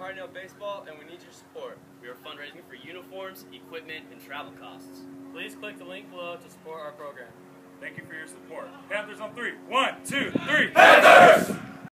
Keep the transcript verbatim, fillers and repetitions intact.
Hartnell Baseball, and we need your support. We are fundraising for uniforms, equipment, and travel costs. Please click the link below to support our program. Thank you for your support. Panthers on three. One, two, three. Panthers!